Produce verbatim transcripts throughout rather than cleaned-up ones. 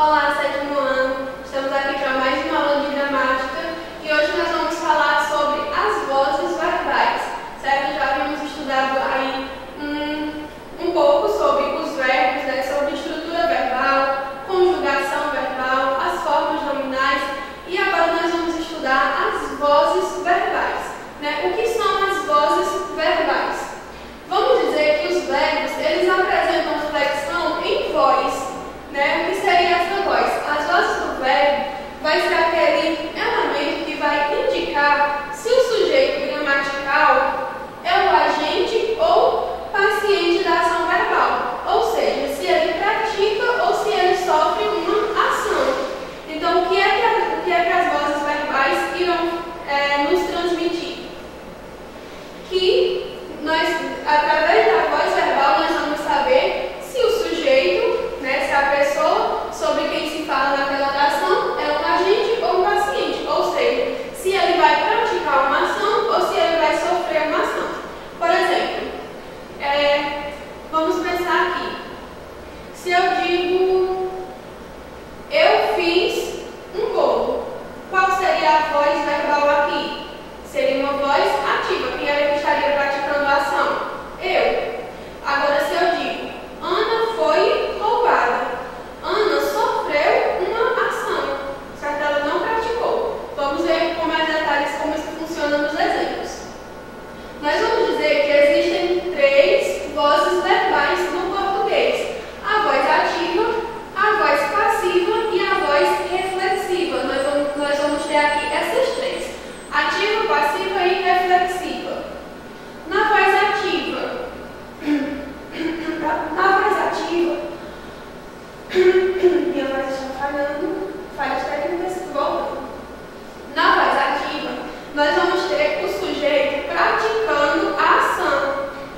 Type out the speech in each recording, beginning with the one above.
Olá, sétimo ano! Estamos aqui para mais uma aula de gramática e hoje nós vamos falar sobre as vozes verbais, certo? Já havíamos estudado aí um, um pouco sobre os verbos, né? Sobre estrutura verbal, conjugação verbal, as formas nominais e agora nós vamos estudar as vozes verbais, né? O que são as vozes verbais? Vamos dizer que os verbos, eles apresentam flexão em voz, né? O que seria essa voz? As vozes do verbo vai ser aquele elemento que vai indicar se o sujeito gramatical é o agente ou paciente da ação verbal, ou seja, se ele pratica ou se ele sofre uma ação. Então, o que é que, o que, é que as vozes verbais irão é, nos transmitir? Que nós, através da voz verbal, nós vamos saber se o sujeito, né, se a pessoa sobre quem se fala naquela oração é um agente ou um paciente, ou seja, se ele vai praticar uma ação ou se ele vai sofrer uma ação. Por exemplo, é, vamos pensar aqui. Se eu digo, eu fiz um bolo, qual seria a voz verbal aqui? Seria uma voz ativa. Quem era que estaria praticando a ação? Eu. Agora, se eu digo, Ana foi roubada. Ana sofreu uma ação, certo? Ela não praticou. Vamos ver com mais detalhes como isso funciona nos exemplos. Nós vamos dizer que existem três vozes verbais no português: a voz ativa, a voz passiva e a voz reflexiva. Nós vamos, nós vamos ter aqui essas três: ativa, passiva e reflexiva. Na voz ativa, na voz ativa, minha voz está falhando, falhas técnicas, voltando. Na voz ativa, nós vamos ter o sujeito praticando a ação,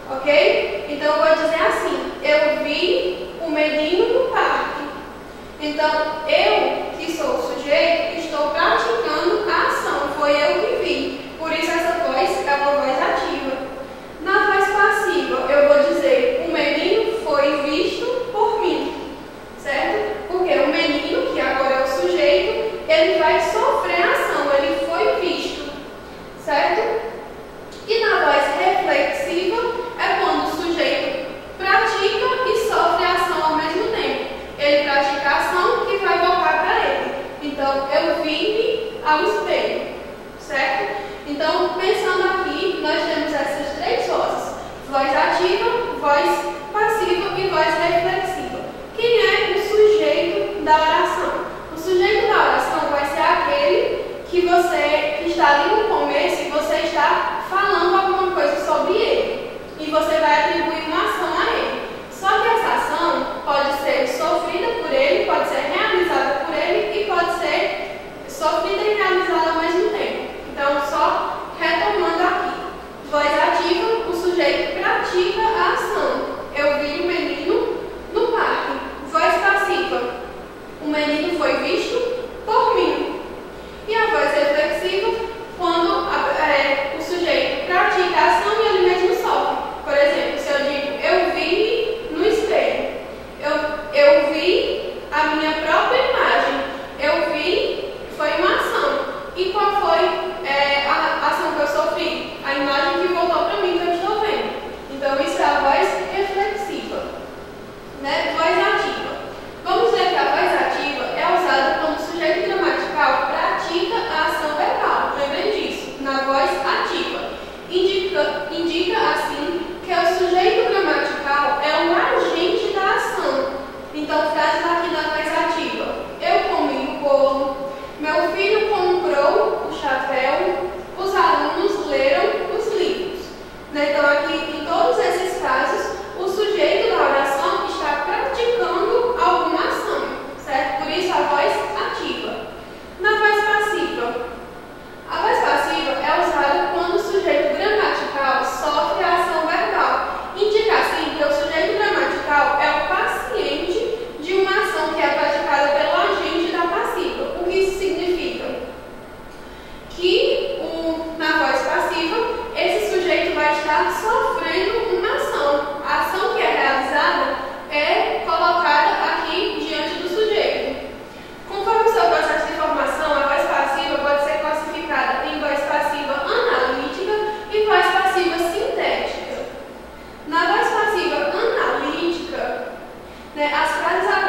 ok? Então, eu vou dizer assim: eu vi o menino no parque. Então, eu, que sou o sujeito, estou praticando a ação, foi eu que vi. Por isso, essa voz é uma voz ativa. Na voz passiva, eu vou dizer, o menino foi visto por mim, certo? Porque o menino, que agora é o sujeito, ele vai sofrer a ação, ele foi visto, certo? E na voz reflexiva, é quando o sujeito pratica e sofre a ação ao mesmo tempo. Ele pratica a ação que vai voltar para ele. Então, eu vi-me ao espelho, certo? Então, pensando aqui, nós temos essas três vozes: voz ativa, voz passiva e voz reflexiva. Quem é o sujeito da oração? O sujeito da oração vai ser aquele que você que está ali no começo e você está falando alguma coisa sobre ele. E você vai atribuir uma ação a ele. Só que essa ação pode ser sofrida por ele, pode ser realizada por ele e pode ser sofrida e realizada ao mesmo tempo. Então, só retomando aqui. Voz ativa, o sujeito pratica a ação. Eu vi o menino no parque. Voz passiva, o menino foi visto por mim. E a voz reflexiva, quando é, o sujeito pratica a ação e ele mesmo sofre. Por exemplo, se eu digo, eu vi no espelho. Eu, eu vi a minha própria imagem. Eu vi, foi uma ação. E qual foi é, a ação que eu sofri? A imagem que voltou para mim que eu estou vendo. Então, isso é a voz reflexiva, né? Voz ativa. Vamos dizer que a voz ativa é usada quando o sujeito gramatical pratica a ação verbal. Lembrem disso, na voz ativa. Indica, indica assim, que o sujeito gramatical é o agente da ação. Então, frases aqui na voz ativa: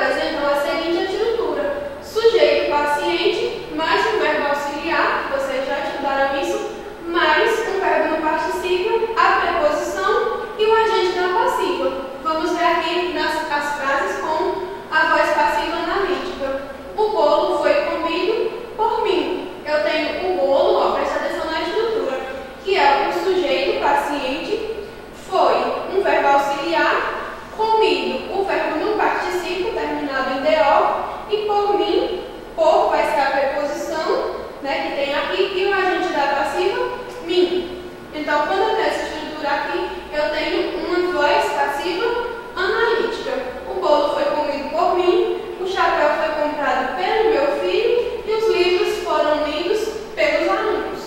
apresentam a seguinte estrutura: sujeito paciente, mais um verbo auxiliar, vocês já estudaram isso, mais um verbo no particípio, a preposição e o agente da passiva. Vamos ver aqui nas as frases com a voz passiva analítica. O bolo foi comido por mim. Eu tenho o bolo, ó, presta atenção na estrutura, que é o sujeito paciente, foi um verbo auxiliar, comido, o verbo no particípio, terminado em do, e por mim, por vai ser a preposição, né, que tem aqui, e o agente da passiva, mim. Então, quando eu tenho essa estrutura aqui, eu tenho uma voz passiva analítica. O bolo foi comido por mim, o chapéu foi comprado pelo meu filho e os livros foram lidos pelos alunos.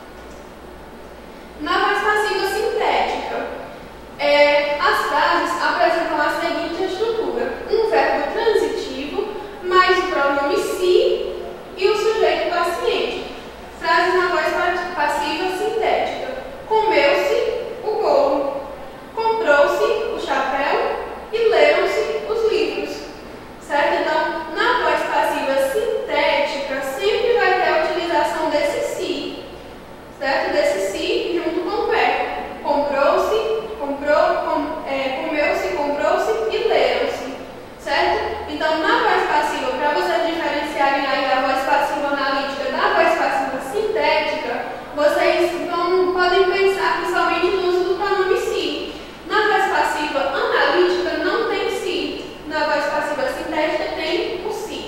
Na voz passiva sintética, é, as frases apresentam a seguinte estrutura: um verbo transitivo, mais o pronome se e o sujeito paciente. Frases na voz passiva sintética: comeu-se o bolo, comprou-se o chapéu e leram-se os livros. Certo? Então, na voz passiva sintética, sempre vai ter a utilização desse se, certo? Desse se junto com o verbo. Comprou-se, comprou, com, é, comeu-se, comprou-se e leram-se. Certo? Então, na voz passiva, para vocês diferenciarem aí a voz passiva analítica da voz passiva sintética, vocês vão, podem pensar principalmente no uso do pronome se. Na voz passiva analítica não tem se. Na voz passiva sintética tem o se.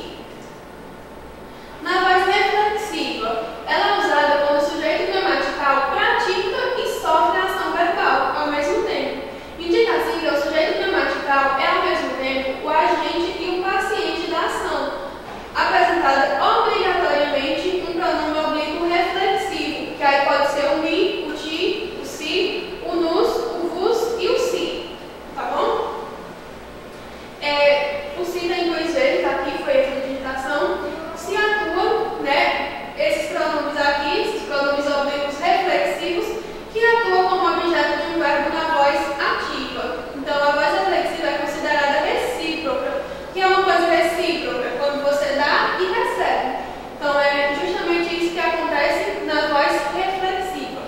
Na voz reflexiva, ela é usada quando o sujeito gramatical pratica e sofre a ação verbal ao mesmo tempo. Indica assim que o sujeito gramatical é ao mesmo tempo o agente e o paciente da ação, apresentada obrigatoriamente um pronome oblíquo reflexivo, que aí pode ser o mi, o ti, o si, o nos, o vos e o si. Tá bom? É, o si tem duas vezes, aqui foi a digitação. Se atua, né, esses pronomes aqui, esses pronomes oblíquos reflexivos, que atuam como objeto de um verbo na voz ativa. Então, a voz reflexiva é considerada recíproca. O que é uma coisa recíproca? Quando você dá e recebe. Então, é justamente isso que acontece na voz reflexiva.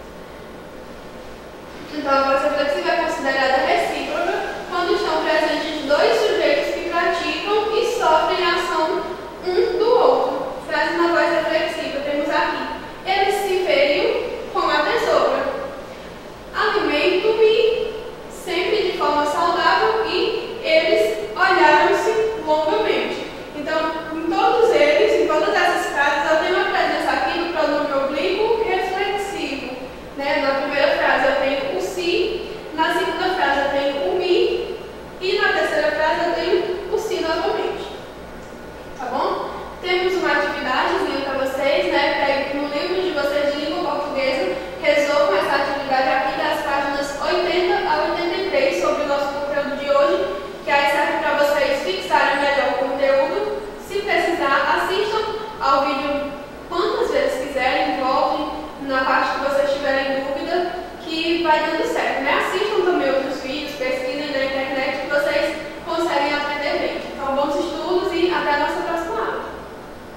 Então, a voz reflexiva é considerada recíproca quando estão presentes dois sujeitos que praticam e sofrem a ação um do outro. Frase na voz reflexiva, temos aqui: ele se feriu com a tesoura. Alimento-me sempre de forma saudável e eles olharam-se longamente. Então, em todos eles, em todas essas frases, eu tenho a presença aqui do pronome oblíquo reflexivo. Né? Na primeira frase eu tenho o si, na segunda frase eu tenho o mi e na terceira frase eu tenho o si novamente. Tá bom? Temos uma atividadezinha para vocês, né? Peguem no livro de vocês de língua portuguesa, resolvam essa atividade aqui das páginas oitenta a oitenta e três sobre o nosso conteúdo de hoje, que aí serve para vocês fixarem melhor o conteúdo. Se precisar, assistam ao vídeo quantas vezes quiserem, voltem na parte que vocês tiverem dúvida, que vai dando certo, né? Assistam também outros vídeos, pesquisem na internet que vocês conseguem aprender bem. Então, bons estudos e até a nossa próxima.